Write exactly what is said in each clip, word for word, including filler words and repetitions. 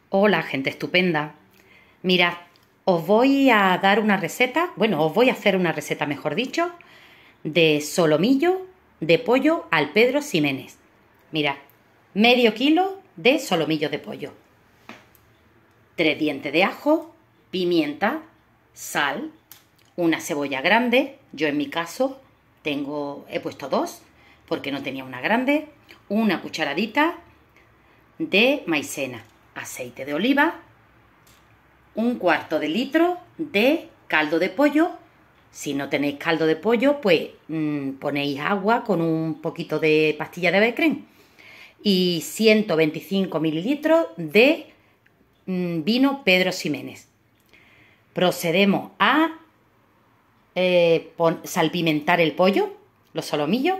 Hola, gente estupenda. Mirad, os voy a dar una receta, bueno, os voy a hacer una receta, mejor dicho, de solomillo de pollo al Pedro Ximénez. Mirad, medio kilo de solomillo de pollo, tres dientes de ajo, pimienta, sal, una cebolla grande, yo en mi caso tengo, he puesto dos porque no tenía una grande, una cucharadita de maicena, aceite de oliva, un cuarto de litro de caldo de pollo. Si no tenéis caldo de pollo, pues mmm, ponéis agua con un poquito de pastilla de becrén y ciento veinticinco mililitros de mmm, vino Pedro Ximénez. Procedemos a eh, salpimentar el pollo, los solomillos,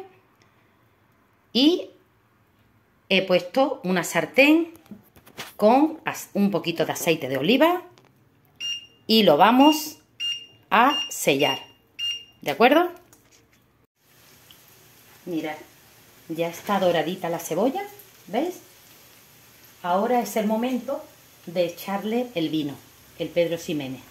y he puesto una sartén con un poquito de aceite de oliva y lo vamos a sellar, ¿de acuerdo? Mirad, ya está doradita la cebolla, ¿veis? Ahora es el momento de echarle el vino, el Pedro Ximénez.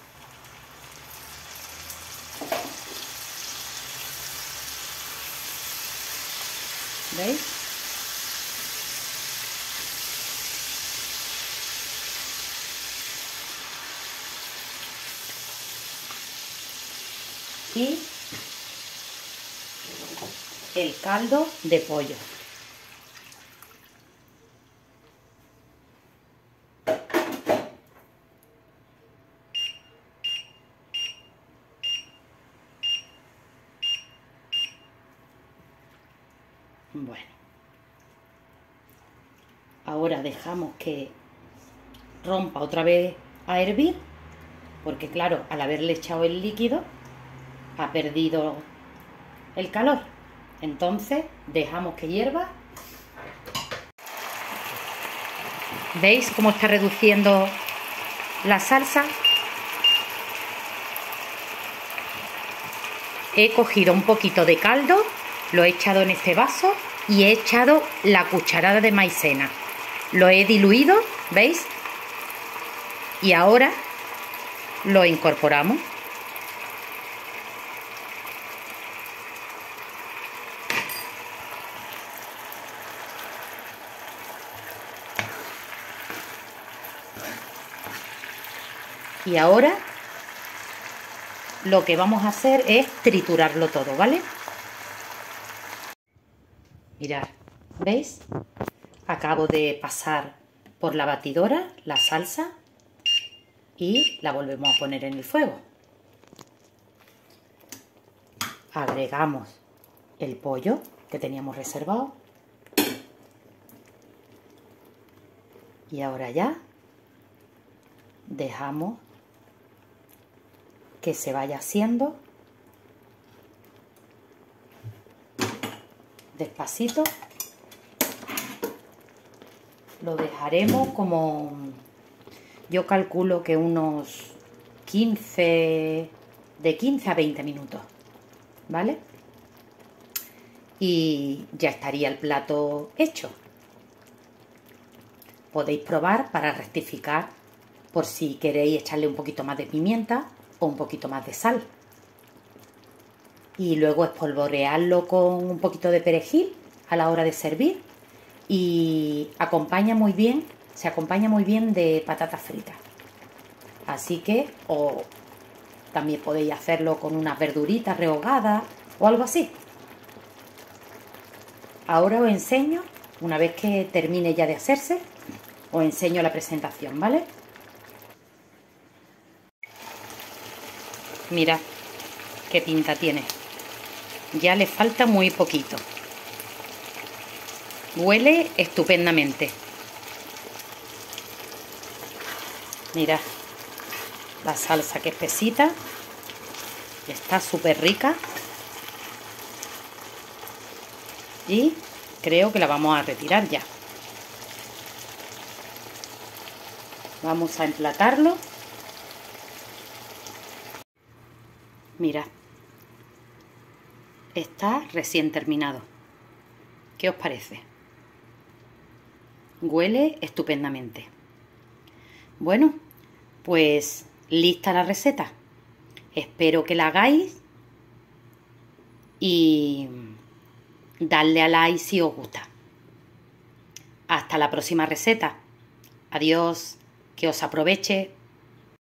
¿Veis? Y el caldo de pollo. Bueno, ahora dejamos que rompa otra vez a hervir, porque claro, al haberle echado el líquido ha perdido el calor. Entonces dejamos que hierva. ¿Veis cómo está reduciendo la salsa? He cogido un poquito de caldo, lo he echado en este vaso y he echado la cucharada de maicena. Lo he diluido, ¿veis? Y ahora lo incorporamos. Y ahora lo que vamos a hacer es triturarlo todo, ¿vale? Mirad, ¿veis? Acabo de pasar por la batidora la salsa y la volvemos a poner en el fuego. Agregamos el pollo que teníamos reservado. Y ahora ya dejamos que se vaya haciendo despacito. Lo dejaremos como, yo calculo que unos quince, de quince a veinte minutos, ¿vale? Y ya estaría el plato hecho. Podéis probar para rectificar por si queréis echarle un poquito más de pimienta o un poquito más de sal. Y luego espolvorearlo con un poquito de perejil a la hora de servir. Y acompaña muy bien, se acompaña muy bien de patatas fritas. Así que, o también podéis hacerlo con unas verduritas rehogadas o algo así. Ahora os enseño, una vez que termine ya de hacerse, os enseño la presentación, ¿vale? Mirad qué pinta tiene. Ya le falta muy poquito. Huele estupendamente. Mirad la salsa, que espesita. Está súper rica. Y creo que la vamos a retirar ya. Vamos a emplatarlo. Mirad, está recién terminado. ¿Qué os parece? Huele estupendamente. Bueno, pues lista la receta. Espero que la hagáis y darle a like si os gusta. Hasta la próxima receta. Adiós, que os aproveche.